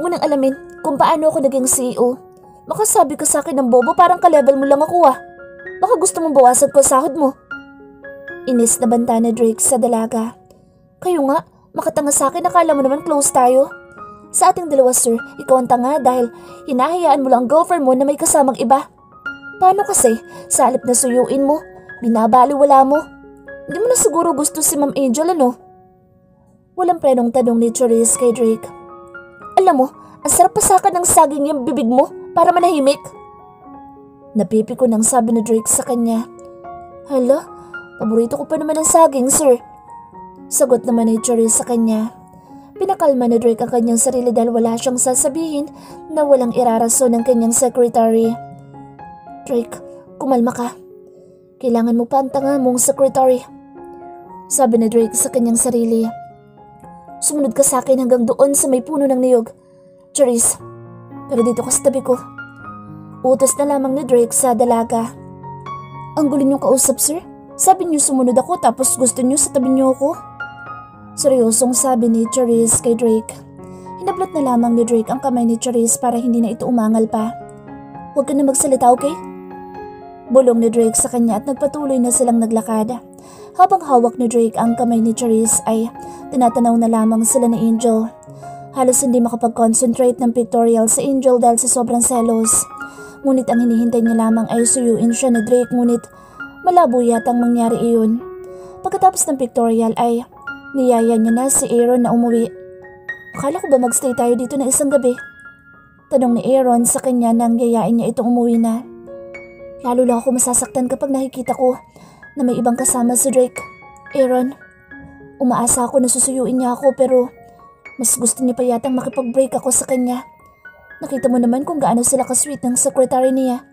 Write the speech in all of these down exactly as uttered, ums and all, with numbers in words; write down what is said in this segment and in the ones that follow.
mo nang alamin kung paano ako naging C E O. Baka sabi ka sa akin ng bobo parang ka-level mo lang ako ah. Baka gusto mong bawasan ko sahod mo. Inis na banta ni Drake sa dalaga. Kayo nga, makatanga sa akin, akala mo naman close tayo. Sa ating dalawa sir, ikaw ang tanga dahil hinahayaan mo lang ang girlfriend mo na may kasamang iba. Paano kasi, sa halip na suyuin mo, binabaliwala mo? Hindi mo na siguro gusto si Ma'am Angel ano? Walang prenong tanong ni Charisse kay Drake. Alam mo, ang sarap pasakan ng saging yung bibig mo para manahimik. Napipi ko nang sabi ni Drake sa kanya. Hala, paborito ko pa naman ang saging sir. Sagot naman ni Charisse sa kanya. Pinakalma ni Drake ang kanyang sarili dahil wala siyang sasabihin na walang irarason ng kanyang secretary. Drake, kumalma ka. Kailangan mo pa ang tanga mong secretary. Sabi ni Drake sa kanyang sarili. Sumunod ka sa akin hanggang doon sa may puno ng niyog. Charisse, pero dito ka sa tabi ko. Utos na lamang ni Drake sa dalaga. Ang gulo niyong kausap sir. Sabi niyo sumunod ako tapos gusto niyo sa tabi niyo ako. Seryosong sabi ni Charisse kay Drake. Hinablot na lamang ni Drake ang kamay ni Charisse para hindi na ito umangal pa. Huwag ka na magsalita, okay? Bulong ni Drake sa kanya at nagpatuloy na silang naglakad. Habang hawak ni Drake ang kamay ni Charisse ay tinatanaw na lamang sila ni Angel. Halos hindi makapag-concentrate ng pictorial si Angel dahil sa sobrang selos. Ngunit ang hinihintay niya lamang ay suyuin siya ni Drake ngunit malabo yatang mangyari iyon. Pagkatapos ng pictorial ay niyaya niya na si Aaron na umuwi. Akala ko ba magstay tayo dito na isang gabi? Tanong ni Aaron sa kanya nang yayain niya itong umuwi na. Lalo lang ako masasaktan kapag nakikita ko na may ibang kasama si Drake. Aaron, umaasa ako na susuyuin niya ako pero mas gusto niya pa yatang makipag-break ako sa kanya. Nakita mo naman kung gaano sila ka-sweet ng secretary niya.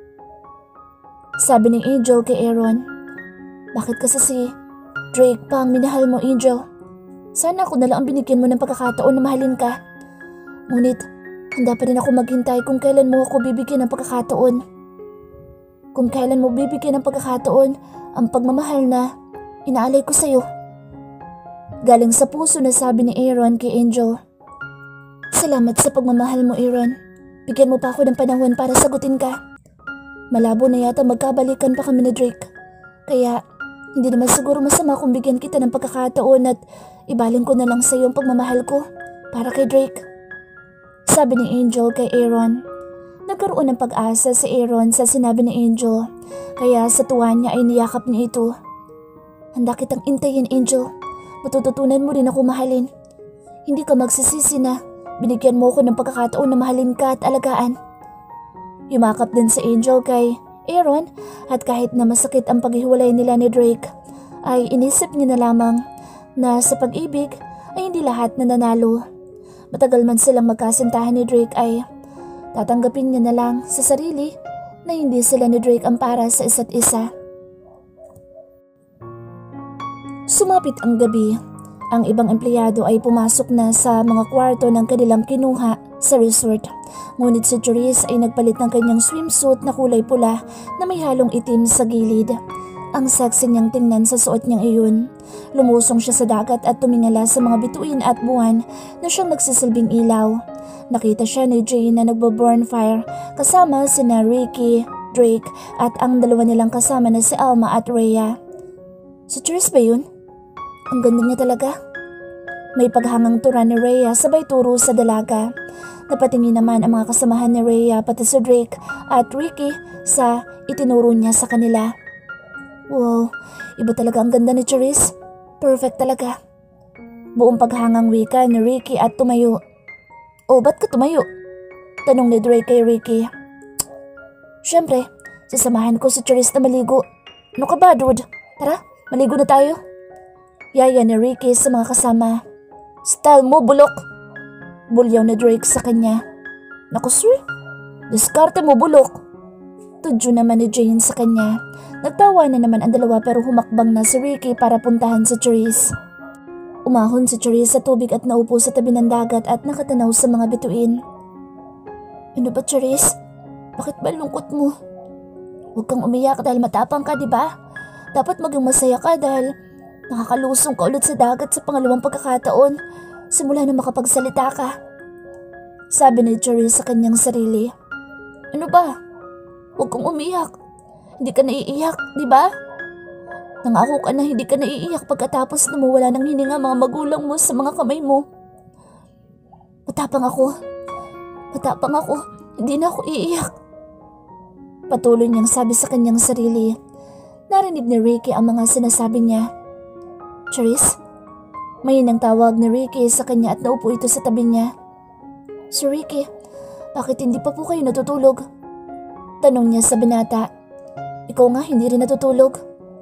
Sabi ni Angel kay Aaron. Bakit kasi si Drake pa ang minahal mo, Angel? Sana ako na lang ang binigyan mo ng pagkakataon na mahalin ka. Ngunit handa pa rin ako maghintay kung kailan mo ako bibigyan ng pagkakataon. Kung kailan mo bibigyan ng pagkakataon ang pagmamahal na inaalay ko sa'yo. Galing sa puso na sabi ni Aaron kay Angel. Salamat sa pagmamahal mo, Aaron. Bigyan mo pa ako ng panahon para sagutin ka. Malabo na yata magkabalikan pa kami ni Drake. Kaya hindi naman siguro masama kung bigyan kita ng pagkakataon at ibaling ko na lang sa iyo ang pagmamahal ko para kay Drake. Sabi ni Angel kay Aaron. Nagkaroon ng pag-asa si Aaron sa sinabi ni Angel. Kaya sa tuwa niya ay niyakap niya ito. Handa kitang intayin, Angel. Matututunan mo rin ako mahalin. Hindi ka magsisisi na binigyan mo ako ng pagkakataon na mahalin ka at alagaan. Yumakap din si Angel kay Aaron at kahit na masakit ang paghiwalay nila ni Drake, ay inisip niya na lamang na sa pag-ibig ay hindi lahat na nanalo. Matagal man silang magkasintahan ni Drake ay tatanggapin niya na lang sa sarili na hindi sila ni Drake ang para sa isa't isa. Sumapit ang gabi. Ang ibang empleyado ay pumasok na sa mga kwarto ng kanilang kinuha sa resort. Ngunit si Charisse ay nagpalit ng kanyang swimsuit na kulay pula na may halong itim sa gilid. Ang sexy niyang tingnan sa suot niyang iyon. Lumusong siya sa dagat at tumingala sa mga bituin at buwan na siyang nagsisilbing ilaw. Nakita siya ni Jane na nagbo-burn fire kasama sina Ricky, Drake at ang dalawa nilang kasama na si Alma at Rhea. Si Charisse ba yun? Ang ganda niya talaga. May paghangang tura ni Rhea sabay turo sa dalaga. Napatingin naman ang mga kasamahan ni Rhea pati si Drake at Ricky sa itinuro niya sa kanila. Wow, iba talaga ang ganda ni Charisse. Perfect talaga. Buong paghangang wika ni Ricky at tumayo. Oh, ba't ka tumayo? Tanong ni Drake kay Ricky. Siyempre, sasamahan ko si Charisse na maligo. Ano ka ba, dude? Tara, maligo na tayo. Yaya ni Ricky sa mga kasama. Style mo, bulok! Bulyaw na Drake sa kanya. Naku sir, diskarte mo, bulok! Tudyo naman ni Jane sa kanya. Nagtawa na naman ang dalawa pero humakbang na si Ricky para puntahan si Charisse. Umahon si Charisse sa tubig at naupo sa tabi ng dagat at nakatanaw sa mga bituin. Ano ba, Charisse? Bakit ba lungkot mo? Huwag kang umiyak dahil matapang ka, di ba? Dapat maging masaya ka dahil nakakalusong ka ulit sa dagat sa pangalawang pagkakataon simula na makapagsalita ka. Sabi ni Charisse sa kanyang sarili. Ano ba? Huwag kang umiyak. Hindi ka naiiyak, di ba? Nangako ka na hindi ka naiiyak pagkatapos na mawala ng hininga mga magulang mo sa mga kamay mo. Matapang ako. Matapang ako. Hindi na ako iiyak. Patuloy niyang sabi sa kanyang sarili. Narinig ni Ricky ang mga sinasabi niya. Charisse? Mahinang tawag ni Ricky sa kanya at naupo ito sa tabi niya. Sir Ricky, bakit hindi pa po kayo natutulog? Tanong niya sa binata. Ikaw nga hindi rin natutulog.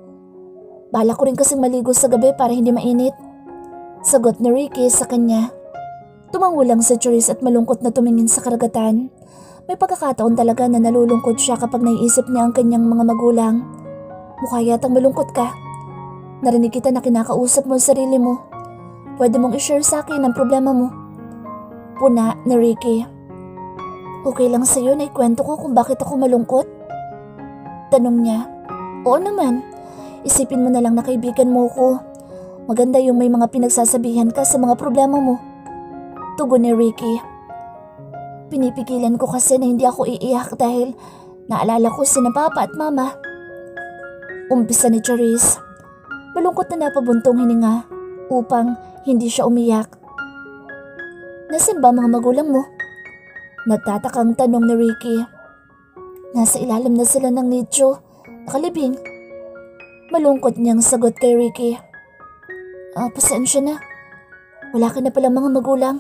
Bala ko rin kasing maligo sa gabi para hindi mainit. Sagot ni Ricky sa kanya. Tumango lang si Charisse at malungkot na tumingin sa karagatan. May pagkakataon talaga na nalulungkot siya kapag naiisip niya ang kanyang mga magulang. Mukha yatang malungkot ka. Narinig kita na kinakausap mo ang sarili mo. Pwede mong i-share sa akin ang problema mo. Puna ni Ricky. Okay lang sa'yo na ikwento ko kung bakit ako malungkot? Tanong niya. Oo naman. Isipin mo na lang na kaibigan mo ko. Maganda yung may mga pinagsasabihan ka sa mga problema mo. Tugon ni Ricky. Pinipigilan ko kasi na hindi ako iiyak dahil naalala ko sina Papa at Mama. Umpisa ni Charisse. Malungkot na napabuntong hininga upang hindi siya umiyak. Nasaan ba mga magulang mo? Nagtatakang tanong ni Ricky. Nasa ilalim na sila ng nicho, nakalibing. Malungkot niyang sagot kay Ricky. Ah, pasensya na. Wala ka na palang mga magulang.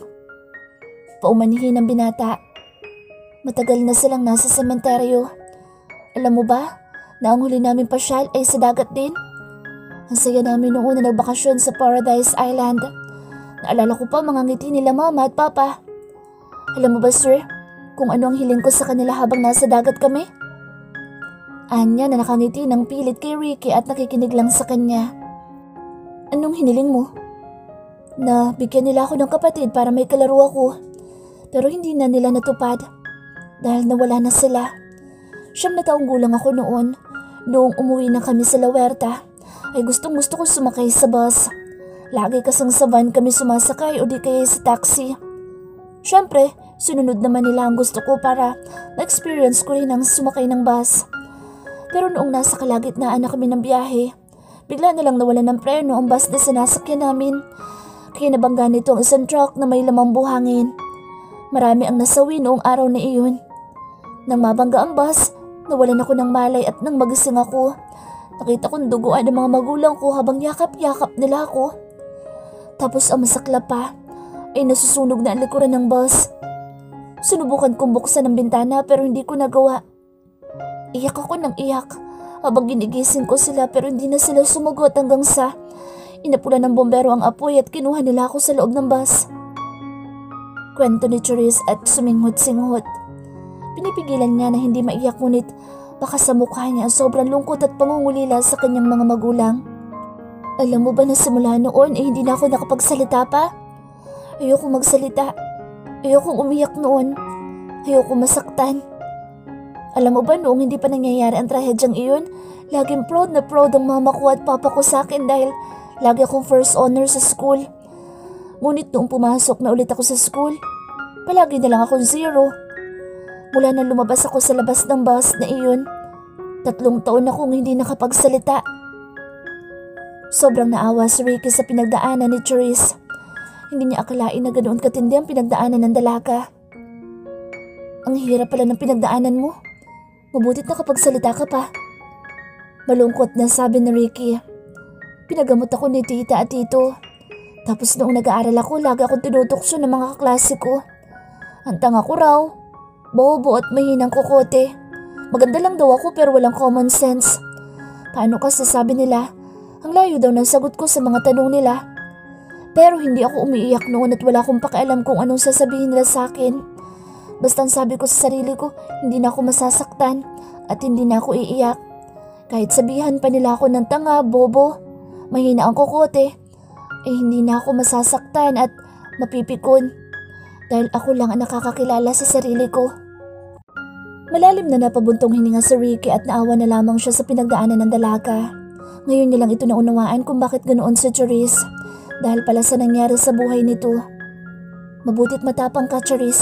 Paumanihin ang binata. Matagal na silang nasa sementeryo. Alam mo ba, na ang huli namin pasyal ay sa dagat din? Ang saya namin noong una nagbakasyon sa Paradise Island. Naalala ko pa mga ngiti nila Mama at Papa. Alam mo ba sir, kung ano ang hiling ko sa kanila habang nasa dagat kami? Anya na nakangiti ng pilit kay Ricky at nakikinig lang sa kanya. Anong hiniling mo? Na bigyan nila ako ng kapatid para may kalaro ako. Pero hindi na nila natupad dahil nawala na sila. Siyam na taong gulang ako noon. Noong umuwi na kami sa La Huerta ay gustong gusto ko sumakay sa bus. Lagi kasang sa van kami sumasakay o di kaya sa taxi. Siyempre, sununod naman nila ang gusto ko para na-experience ko rin ang sumakay ng bus. Pero noong nasa kalagitnaan na kami ng biyahe, bigla na lang nawalan ng preno ang bus na sinasakyan namin. Kaya nabangga nito ang isang truck na may lamang buhangin. Marami ang nasawi noong araw na iyon. Nang mabangga ang bus, nawalan ako ng malay at nang magising ako, nakita kong duguan ng mga magulang ko habang yakap-yakap nila ako. Tapos ang masaklap pa ay nasusunog na ang likuran ng bus. Sinubukan kong buksan ang bintana pero hindi ko nagawa. Iyak ako ng iyak habang ginigising ko sila pero hindi na sila sumagot hanggang sa inapulan ng bombero ang apoy at kinuha nila ako sa loob ng bus. Kwento ni Charisse at suminghot-singhot. Pinipigilan niya na hindi maiyak ngunit baka sa mukha niya sobrang lungkot at pangungulila sa kanyang mga magulang. Alam mo ba na simula noon eh hindi na ako nakapagsalita pa? Ayoko magsalita. Ayokong umiyak noon. Ayoko masaktan. Alam mo ba noong hindi pa nangyayari ang trahedyang iyon, laging proud na proud ang mama ko at papa ko sa akin dahil lagi akong first honor sa school. Ngunit noong pumasok na ulit ako sa school, palagi na lang akong zero. Mula na lumabas ako sa labas ng bus na iyon, tatlong taon akong hindi nakapagsalita. Sobrang naawa si Ricky sa pinagdaanan ni Charisse. Hindi niya akalain na ganoon katindi ang pinagdaanan ng dalaga. Ang hirap pala ng pinagdaanan mo. Mabutit nakapagsalita ka pa. Malungkot na sabi ni Ricky. Pinagamot ako ni tita at tito. Tapos noong nag-aaral ako, lagi akong tinutokso ng mga kaklase ko. Ang tanga ko raw, bobo at mahinang kokote. Maganda lang daw ako pero walang common sense. Paano kasi sabi nila, ang layo daw ng sagot ko sa mga tanong nila. Pero hindi ako umiiyak noon at wala akong pakialam kung anong sasabihin nila sa akin. Basta sabi ko sa sarili ko, hindi na ako masasaktan at hindi na ako iiyak. Kahit sabihan pa nila ako ng tanga, bobo, mahina ang kokote, eh hindi na ako masasaktan at mapipikon. Dahil ako lang ang nakakakilala sa sarili ko. Malalim na napabuntong hininga si Ricky at naawa na lamang siya sa pinagdaanan ng dalaga. Ngayon niya lang ito naunawaan kung bakit ganoon si Charisse dahil pala sa nangyari sa buhay nito. Mabutit matapang ka, Charisse.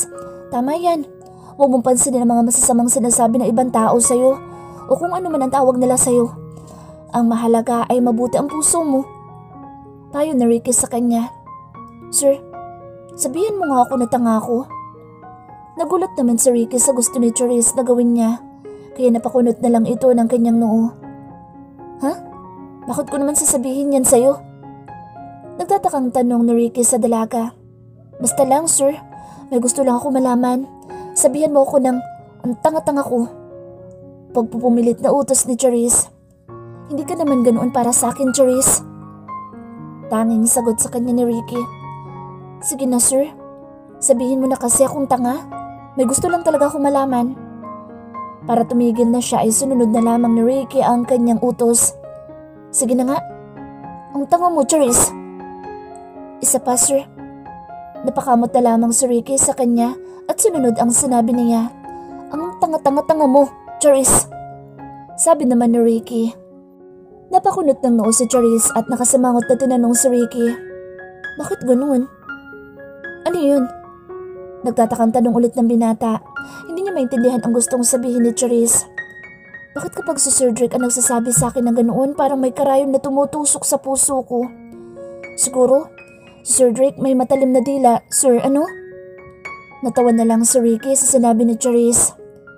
Tama yan. Huwag mong pansinin ang mga masasamang sinasabi ng ibang tao sa'yo o kung ano man ang tawag nila sa'yo. Ang mahalaga ay mabuti ang puso mo. Payo ni Ricky sa kanya. Sir, sabihin mo nga ako na tanga ako. Nagulat naman si Ricky sa gusto ni Charisse na gawin niya, kaya napakunot na lang ito ng kanyang noo. Ha? Bakit ko naman sasabihin yan sa'yo? Nagtatakang tanong ni Ricky sa dalaga. Basta lang sir, may gusto lang ako malaman. Sabihan mo ako ng ang tanga-tanga ko. Pagpupumilit na utos ni Charisse. Hindi ka naman ganoon para sa akin, Charisse. Tanging sagot sa kanya ni Ricky. Sige na sir, sabihin mo na kasi akong tanga. May gusto lang talaga akong malaman. Para tumigil na siya ay sununod na lamang ni Ricky ang kanyang utos. Sige na nga, ang tanga mo, Charisse. Isa pa sir. Napakamot na lamang si Ricky sa kanya at sununod ang sinabi niya. Ang tanga-tanga-tanga mo, Charisse. Sabi naman ni Ricky. Napakunot ng noo si Charisse at nakasamangot na tinanong si Ricky. Bakit ganoon? Ano yun? Nagtatakang tanong ulit ng binata. Hindi niya maintindihan ang gustong sabihin ni Charisse. Bakit kapag si Sir Drake ang nagsasabi sa akin ng ganoon parang may karayon na tumutusok sa puso ko? Siguro, si Sir Drake may matalim na dila. Sir, ano? Natawa na lang si Ricky sa sinabi ni Charisse.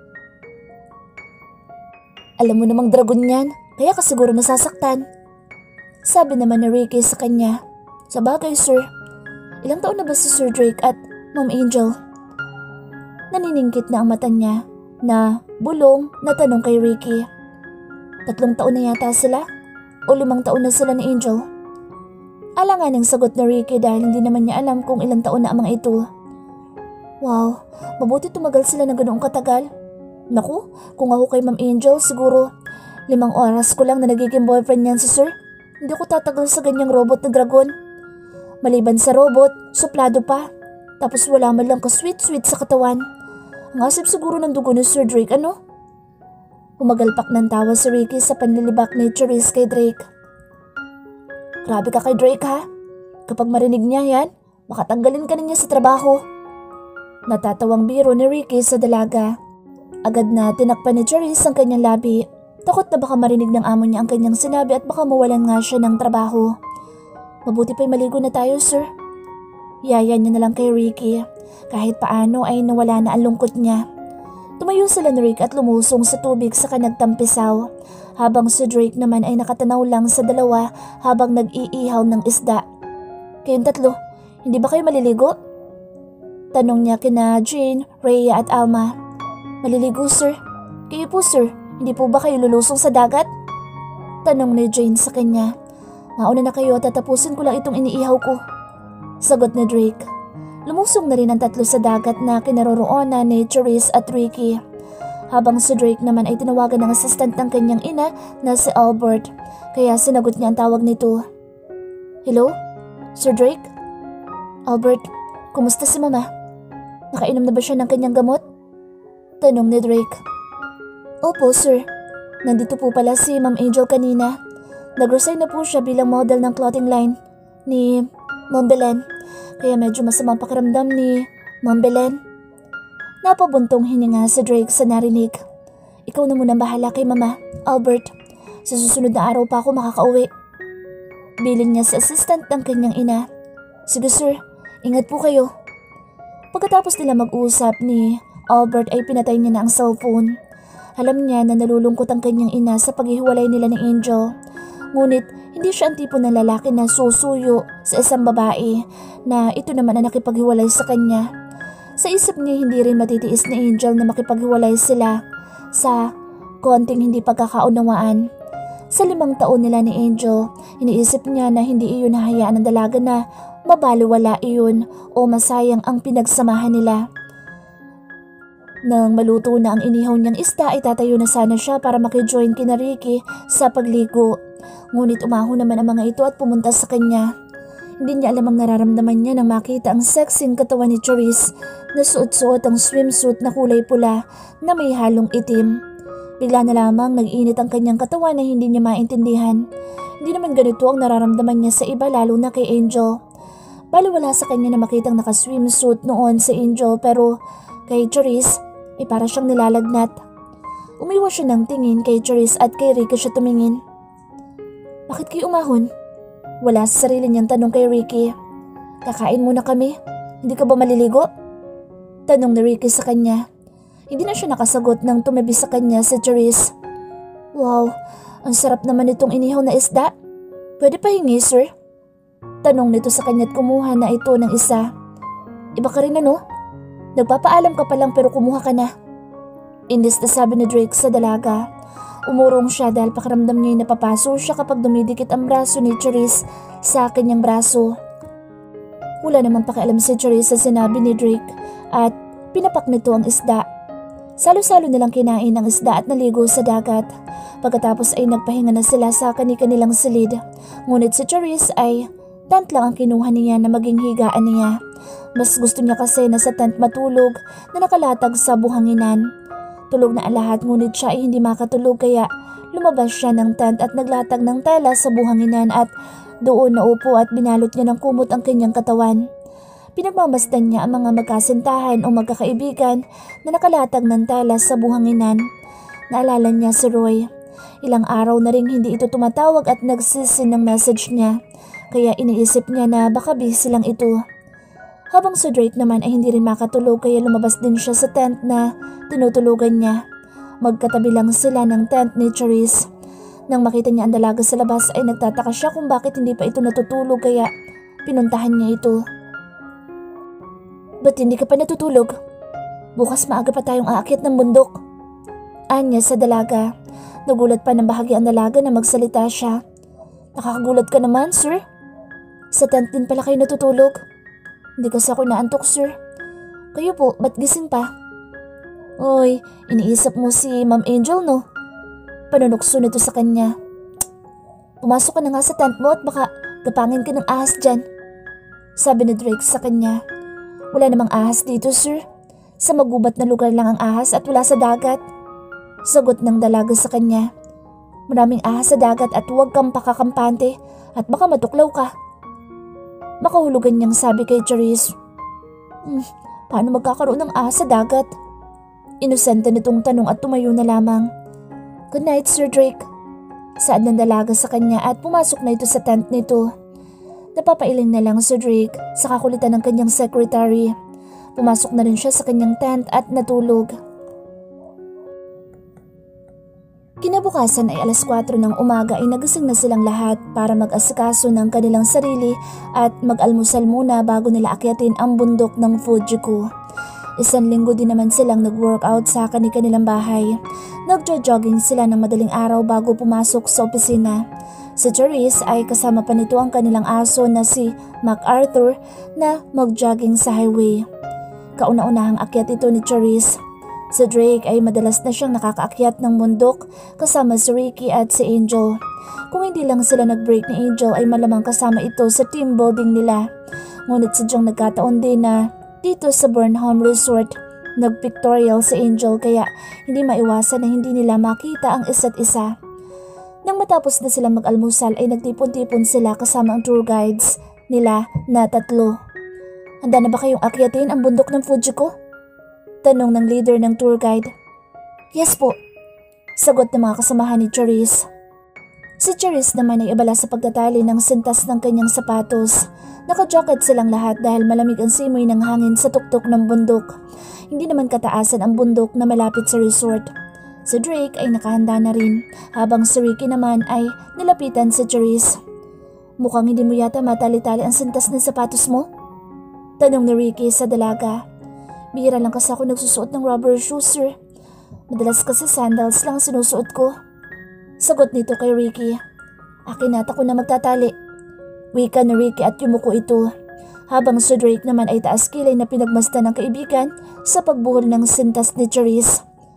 Alam mo namang dragon yan, kaya ka siguro nasasaktan. Sabi naman ni Ricky sa kanya. Sa bagay sir, ilang taon na ba si Sir Drake at Ma'am Angel? Naniningkit na ang mata niya na bulong na tanong kay Ricky. Tatlong taon na yata sila? O limang taon na sila ni Angel? Alanganing sagot ni Ricky dahil hindi naman niya alam kung ilang taon na ang mga ito. Wow, mabuti tumagal sila na ganoong katagal. Naku, kung ako kay Ma'am Angel siguro limang oras ko lang na nagiging boyfriend niyan si Sir. Hindi ko tatagal sa ganyang robot na dragon. Maliban sa robot, suplado pa. Tapos wala man lang ka-sweet-sweet sa katawan. Ang asip siguro ng dugo ni Sir Drake, ano? Umagalpak ng tawa si Ricky sa panlilibak ni Charisse kay Drake. Grabe ka kay Drake ha? Kapag marinig niya yan, makatanggalin ka na niya sa trabaho. Natatawang biro ni Ricky sa dalaga. Agad na tinakpan ni Charisse ang kanyang labi. Takot na baka marinig ng amo niya ang kanyang sinabi at baka mawalan nga siya ng trabaho. Mabuti pa'y maligo na tayo, sir. Yaya niya na lang kay Ricky. Kahit paano ay nawala na ang lungkot niya. Tumayo sila ni Rick at lumusong sa tubig sa nagtampisaw. Habang si Drake naman ay nakatanaw lang sa dalawa habang nag-iihaw ng isda. Kayong tatlo, hindi ba kayo maliligo? Tanong niya kina Jane, Rhea at Alma. Maliligo, sir. Kayo po, sir. Hindi po ba kayo lulusong sa dagat? Tanong ni Jane sa kanya. Mauna na kayo at tatapusin ko lang itong iniihaw ko. Sagot ni Drake. Lumusong na rin ang tatlo sa dagat na kinaroroonan ni Charisse at Ricky. Habang si Drake naman ay tinawagan ng assistant ng kanyang ina na si Albert. Kaya sinagot niya ang tawag nito. Hello? Sir Drake? Albert, kumusta si Mama? Nakainom na ba siya ng kanyang gamot? Tanong ni Drake. Opo, sir. Nandito po pala si Ma'am Angel kanina. Nag-resign na po siya bilang model ng clothing line ni Ma'am Belen. Kaya medyo masamang pakiramdam ni Ma'am Belen. Napabuntong hininga si Drake sa narinig. Ikaw na muna bahala kay Mama, Albert. Sa susunod na araw pa ako makakauwi. Bilin niya sa assistant ng kanyang ina. Sige sir, ingat po kayo. Pagkatapos nila mag-usap ni Albert ay pinatay niya na ang cellphone. Alam niya na nalulungkot ang kanyang ina sa paghihiwalay nila ni Angel. Ngunit hindi siya ang tipo ng lalaki na susuyo sa isang babae na ito naman ang nakipaghiwalay sa kanya. Sa isip niya hindi rin matitiis ni Angel na makipaghiwalay sila sa konting hindi pagkakaunawaan. Sa limang taon nila ni Angel, iniisip niya na hindi iyon hahayaan ng dalaga na mabaliwala iyon o masayang ang pinagsamahan nila. Nang maluto na ang inihaw niyang isda ay tatayo na sana siya para makijoin kina Ricky sa pagligo. Ngunit umahon naman ang mga ito at pumunta sa kanya. Hindi niya alam ang nararamdaman niya nang makita ang sexing katawan ni Charisse na suot-suot ang swimsuit na kulay pula na may halong itim. Bigla na lamang nag-init ang kanyang katawan na hindi niya maintindihan. Hindi naman ganito ang nararamdaman niya sa iba lalo na kay Angel. Baliwala sa kanya na makitang naka-swimsuit noon si Angel pero Kay Charisse ay para siyang nilalagnat. Umiwas siya ng tingin kay Charisse at kay Ricky siya tumingin. Bakit kayo umahon? Wala sa sarili niyang tanong kay Ricky. Kakain muna kami. Hindi ka ba maliligo? Tanong ni Ricky sa kanya. Hindi na siya nakasagot nang tumabi sa kanya si Charisse. Wow, ang sarap naman itong inihaw na isda. Pwede pa hingi, sir? Tanong nito sa kanya at kumuha na ito ng isa. Iba ka rin ano? Nagpapaalam ka pa lang pero kumuha ka na. Inis na sabi ni Drake sa dalaga. Umurong siya dahil pakiramdam niya ay napapaso siya kapag dumidikit ang braso ni Charisse sa kanyang braso. Wala namang pakialam si Charisse sa sinabi ni Drake at pinapak nito ang isda. Salo-salo nilang kinain ang isda at naligo sa dagat. Pagkatapos ay nagpahinga na sila sa kani-kanilang silid. Ngunit si Charisse ay tent lang ang kinuha niya na maging higaan niya. Mas gusto niya kasi na sa tent matulog na nakalatag sa buhanginan. Tulog na ang lahat ngunit siya ay hindi makatulog kaya lumabas siya ng tent at naglatag ng tela sa buhanginan at doon naupo at binalot niya ng kumot ang kanyang katawan. Pinagmamasdan niya ang mga magkasintahan o magkakaibigan na nakalatag ng tela sa buhanginan. Naalala niya si Roy. Ilang araw na ring hindi ito tumatawag at nagsisin ng message niya. Kaya iniisip niya na baka busy lang ito. Habang si Drake naman ay hindi rin makatulog kaya lumabas din siya sa tent na tinutulugan niya. Magkatabi lang sila ng tent ni Charisse. Nang makita niya ang dalaga sa labas ay nagtataka siya kung bakit hindi pa ito natutulog kaya pinuntahan niya ito. Ba't hindi ka pa natutulog? Bukas maaga pa tayong aakyat ng bundok. Anya sa dalaga. Nagulat pa ng bahagi ang dalaga na magsalita siya. Nakakagulat ka naman, sir. Sa tent din pala kayo natutulog. Hindi kasi ako naantok, sir. Kayo po, ba't gising pa? Oy, iniisip mo si Ma'am Angel, no? Panunukso nito sa kanya. Pumasok ka na nga sa tent mo at baka gapangin ka ng ahas dyan. Sabi ni Drake sa kanya. Wala namang ahas dito, sir. Sa magubat na lugar lang ang ahas at wala sa dagat. Sagot ng dalaga sa kanya. Maraming ahas sa dagat at huwag kang pakakampante at baka matuklaw ka. Makahulugan niyang sabi kay Charisse. Hmm, paano magkakaroon ng ahas sa dagat? Inosente nitong tanong at tumayo na lamang. Good night, Sir Drake. Saad ng dalaga sa kanya at pumasok na ito sa tent nito. Napapailing na lang Sir Drake sa kakulitan ng kanyang secretary. Pumasok na rin siya sa kanyang tent at natulog. Kinabukasan ay alas kwatro ng umaga ay nagising na silang lahat para mag-asikaso ng kanilang sarili at mag-almusal muna bago nila akyatin ang bundok ng Fujiku. Isang linggo din naman silang nag-workout sa kani-kanilang bahay. Nagjo-jogging sila ng madaling araw bago pumasok sa opisina. Si Charisse ay kasama pa nito ang kanilang aso na si MacArthur na mag-jogging sa highway. Kauna-unahang akyat ito ni Charisse. Si Drake ay madalas na siyang nakakaakyat ng bundok kasama si Ricky at si Angel. Kung hindi lang sila nag-break ni Angel ay malamang kasama ito sa team building nila. Ngunit sadyang nagkataon din na dito sa Burnham Resort nag-pictorial si Angel kaya hindi maiwasan na hindi nila makita ang isa't isa. Nang matapos na silang mag-almusal ay nagtipon-tipon sila kasama ang tour guides nila na tatlo. Handa na ba kayong akyatin ang bundok ng Fujiku? Tanong ng leader ng tour guide. Yes po. Sagot ng mga kasamahan ni Charisse. Si Charisse naman ay abala sa pagtatali ng sintas ng kanyang sapatos. Naka-jacket silang lahat dahil malamig ang simoy ng hangin sa tuktok ng bundok. Hindi naman kataasan ang bundok na malapit sa resort. Si Drake ay nakahanda na rin, habang si Ricky naman ay nilapitan si Charisse. Mukhang hindi mo yata matali-tali ang sintas ng sapatos mo? Tanong ni Ricky sa dalaga. Bihira lang kasi ako nagsusuot ng rubber shoes, sir. Madalas kasi sandals lang sinusuot ko. Sagot nito kay Ricky. Akin nata ko na magtatali. Wika ni Ricky at yumuko ito. Habang si Drake naman ay taas kilay na pinagmasdan ng kaibigan sa pagbuhol ng sintas ni Charisse.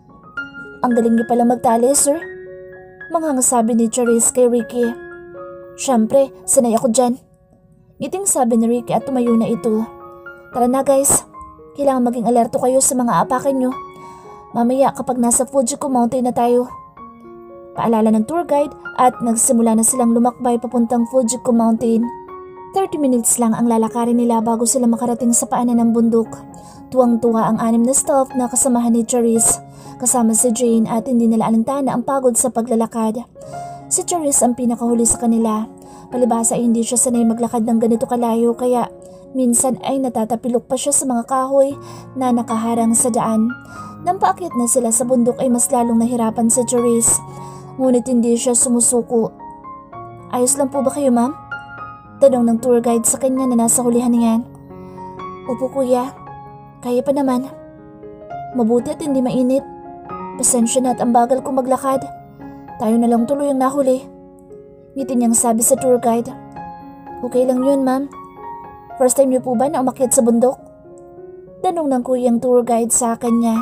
Ang galing niyo pala magtali, sir. Manghang sabi ni Charisse kay Ricky. Siyempre, sanay ako dyan. Ngiting sabi ni Ricky at tumayo na ito. Tara na guys. Kailangan maging alerto kayo sa mga apakin nyo. Mamaya kapag nasa Fujiku Mountain na tayo. Paalala ng tour guide at nagsimula na silang lumakbay papuntang Fujiku Mountain. thirty minutes lang ang lalakarin nila bago sila makarating sa paanan ng bundok. Tuwang-tuwa ang anim na staff na kasamahan ni Charisse, kasama si Jane at hindi nila alintana ang pagod sa paglalakad. Si Charisse ang pinakahuli sa kanila. Palibhasa ay hindi siya sanay maglakad ng ganito kalayo kaya minsan ay natatapilok pa siya sa mga kahoy na nakaharang sa daan. Nang paakyat na sila sa bundok ay mas lalong nahirapan si Charisse, ngunit hindi siya sumusuko. Ayos lang po ba kayo, ma'am? Tanong ng tour guide sa kanya na nasa hulihan niyan. Opo kuya, kaya pa naman. Mabuti at hindi mainit. Pasensya na at ang bagal kong maglakad. Tayo na lang tuloy ang nahuli. Ngiti niyang sabi sa tour guide. Okay lang yun, ma'am. First time niyo po ba na umakyat sa bundok? Tanong ng kuyang tour guide sa kanya.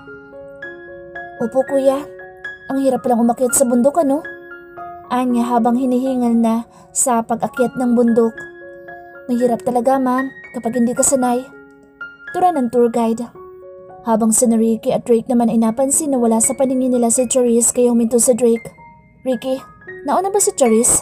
Opo kuya, ang hirap lang umakyat sa bundok ano? Anya habang hinihingal na sa pag-akyat ng bundok. Mahirap talaga ma'am kapag hindi ka sanay. Tura ng tour guide. Habang si Ricky at Drake naman ay napansin na wala sa paningin nila si Charisse kaya huminto si Drake. Ricky, nauna ba si Charisse?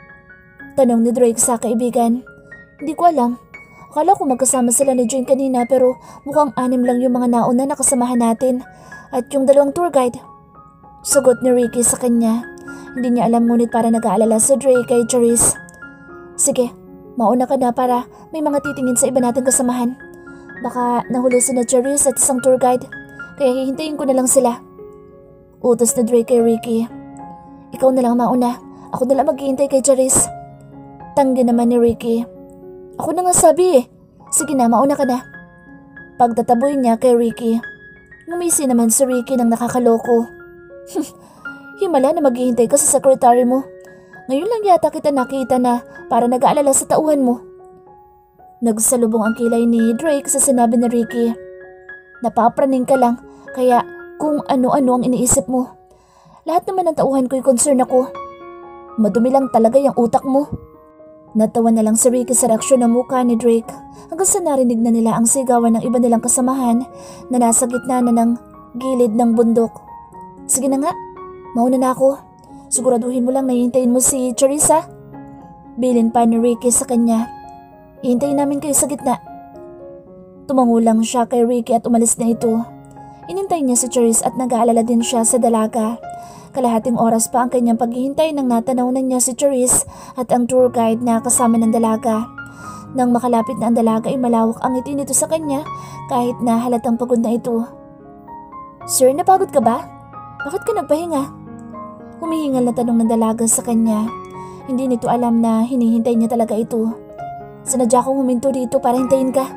Tanong ni Drake sa kaibigan. Hindi ko alam. Akala ko magkasama sila ni Jane kanina pero mukhang anim lang yung mga nauna na kasamahan natin at yung dalawang tour guide. Sagot ni Ricky sa kanya. Hindi niya alam ngunit para nag-aalala si Drake kay Charisse. Sige, mauna ka na para may mga titingin sa iba nating kasamahan. Baka nahuli si na Charisse at isang tour guide kaya hihintayin ko na lang sila. Utos ni Drake kay Ricky. Ikaw na lang mauna. Ako na lang maghihintay kay Charisse. Tanggi naman ni Ricky. Ako na nga sabi eh. Sige na, mauna ka na. Pagtataboy niya kay Ricky. Ngumisi naman si Ricky ng nakakaloko. Himala na maghihintay ka sa secretary mo. Ngayon lang yata kita nakita na para nag-aalala sa tauhan mo. Nagsalubong ang kilay ni Drake sa sinabi ni Ricky. Napapraning ka lang kaya kung ano-ano ang iniisip mo. Lahat naman ng tauhan ko'y concern ako. Madumi lang talaga yung utak mo. Natawa na lang si Ricky sa reaksyon ng mukha ni Drake hanggang sa narinig na nila ang sigawan ng iba nilang kasamahan na nasa gitna na ng gilid ng bundok. Sige na nga, mauna na ako. Siguraduhin mo lang na hihintayin mo si Charisse. Bilin pa ni Ricky sa kanya. Hihintayin namin kayo sa gitna. Tumango lang siya kay Ricky at umalis na ito. Inintay niya si Charisse at nag-aalala din siya sa dalaga. Kalahating oras pa ang kanyang paghihintay nang natanaw na niya si Charisse at ang tour guide na kasama ng dalaga. Nang makalapit na ang dalaga ay malawak ang ngiti nito sa kanya kahit na halatang pagod na ito. Sir, napagod ka ba? Bakit ka nagpahinga? Humihingal na tanong ng dalaga sa kanya. Hindi nito alam na hinihintay niya talaga ito. Sinadya kong huminto dito para hintayin ka.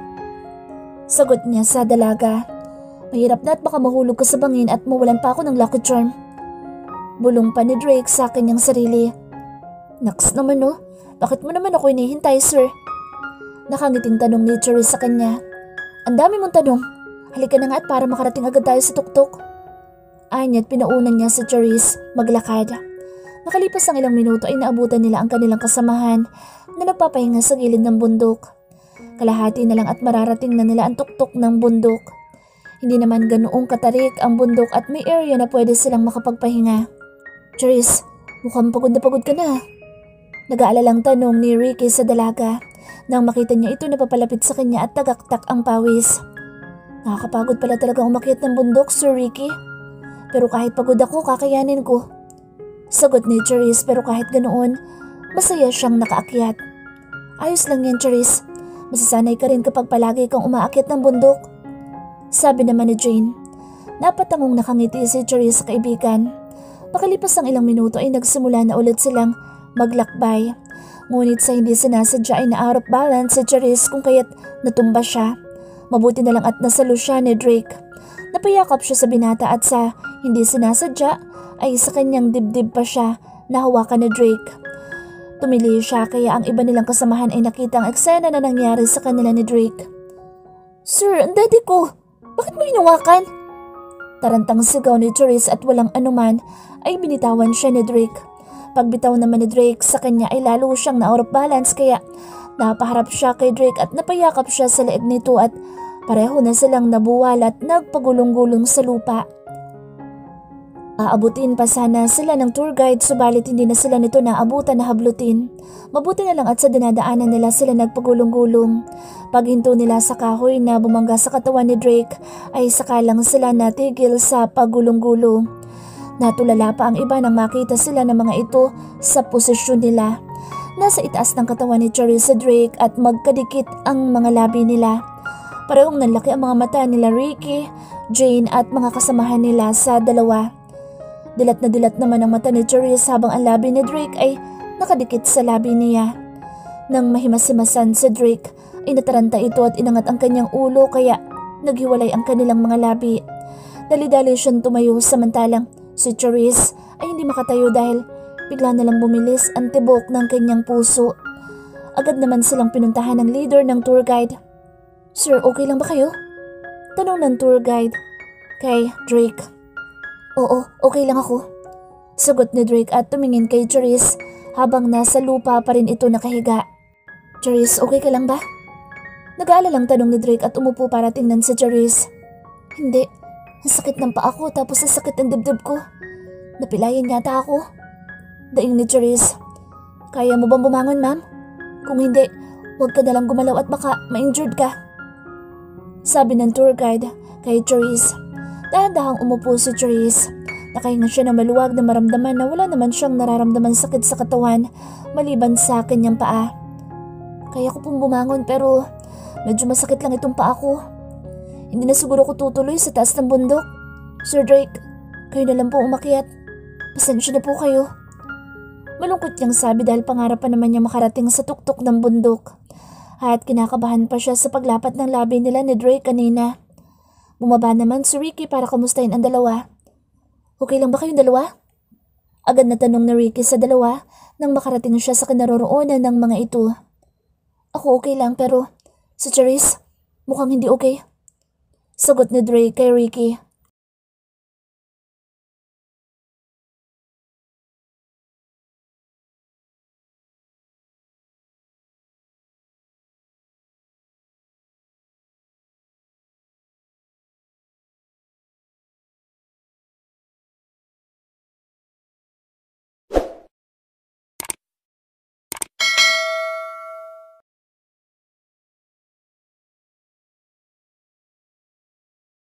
Sagot niya sa dalaga. Mahirap na at baka mahulog ka sa bangin at mawalan pa ako ng lucky charm. Bulong pa ni Drake sa kanyang sarili. Naks naman no, bakit mo naman ako hinihintay sir? Nakangiting tanong ni Charisse sa kanya. Ang dami mong tanong, halika na nga at para makarating agad tayo sa tuktok. Anya't pinaunan niya si Charisse maglakad. Nakalipas ang ilang minuto ay naabutan nila ang kanilang kasamahan na nagpapahinga sa gilid ng bundok. Kalahati na lang at mararating na nila ang tuktok ng bundok. Hindi naman ganoong katarik ang bundok at may area na pwede silang makapagpahinga. Charisse, mukhang pagod na pagod ka na. Nag-aalalang tanong ni Ricky sa dalaga nang makita niya ito na papalapit sa kanya at tagaktak ang pawis. Nakakapagod pala talaga umakyat ng bundok, Sir Ricky. Pero kahit pagod ako, kakayanin ko. Sagot ni Charisse pero kahit ganoon, masaya siyang nakaakyat. Ayos lang yan, Charisse. Masasanay ka rin kapag palagi kang umaakyat ng bundok. Sabi naman ni Jane. Napatangong nakangiti si Charisse sa kaibigan. Pakalipas ang ilang minuto ay nagsimula na ulit silang maglakbay. Ngunit sa hindi sinasadya ay na-out of balance si Charisse kung kaya't natumba siya. Mabuti na lang at nasalo siya ni Drake. Napayakap siya sa binata at sa hindi sinasadya ay sa kanyang dibdib pa siya nahawakan ni Drake. Tumili siya kaya ang iba nilang kasamahan ay nakita ang eksena na nangyari sa kanila ni Drake. Sir, ang daddy ko! Bakit mo hinawakan? Tarantang sigaw ni Charisse at walang anuman ay binitawan siya ni Drake. Pagbitaw naman ni Drake sa kanya ay lalo siyang na-out of balance kaya napaharap siya kay Drake at napayakap siya sa leeg nito at pareho na silang nabuwal at nagpagulong-gulong sa lupa. Aabutin pa sana sila ng tour guide subalit hindi na sila nito naabutan na hablutin. Mabuti na lang at sa dinadaanan nila sila nagpagulong-gulong. Paghinto nila sa kahoy na bumangga sa katawan ni Drake ay saka lang sila natigil sa pagulong-gulong. Natulala pa ang iba nang makita sila ng mga ito sa posisyon nila. Nasa itaas ng katawan ni Charisse Drake at magkadikit ang mga labi nila. Parehong nanlaki ang mga mata nila Ricky, Jane at mga kasamahan nila sa dalawa. Dilat na dilat naman ang mata ni Charisse habang ang labi ni Drake ay nakadikit sa labi niya. Nang mahimas-himasan si Drake ay nataranta ito at inangat ang kanyang ulo kaya naghiwalay ang kanilang mga labi. Dali-dali siyang tumayo samantalang si Charisse ay hindi makatayo dahil bigla na lang bumilis ang tibok ng kanyang puso. Agad naman silang pinuntahan ng leader ng tour guide. "Sir, okay lang ba kayo?" Tanong ng tour guide kay Drake. "Oo, okay lang ako." Sagot ni Drake at tumingin kay Charisse habang nasa lupa pa rin ito nakahiga. "Charisse, okay ka lang ba?" Nag-aalalang tanong ni Drake at umupo para tingnan si Charisse. "Hindi, ang sakit ng paa ko tapos ang sakit ng dibdib ko. Napilayan yata ako." Daing ni Charisse. "Kaya mo bang bumangon, ma'am? Kung hindi, huwag ka nalang gumalaw at baka ma-injured ka." Sabi ng tour guide kay Charisse. Dahan-dahang umupo si Charisse. Nakahinga siya na maluwag na maramdaman na wala naman siyang nararamdaman sakit sa katawan maliban sa kanyang paa. "Kaya ko pong bumangon pero medyo masakit lang itong paa ko. Hindi na siguro ko tutuloy sa taas ng bundok. Sir Drake, kayo na lang po umakyat. Pasensya na po kayo." Malungkot niyang sabi dahil pangarap pa naman niya makarating sa tuktok ng bundok. At kinakabahan pa siya sa paglapat ng labi nila ni Drake kanina. Bumaba naman si Ricky para kamustahin ang dalawa. "Okay lang ba kayong dalawa?" Agad na tanong ni Ricky sa dalawa nang makarating siya sa kinaroroonan ng mga ito. "Ako okay lang pero si Charisse mukhang hindi okay." Sagot ni Drake kay Ricky.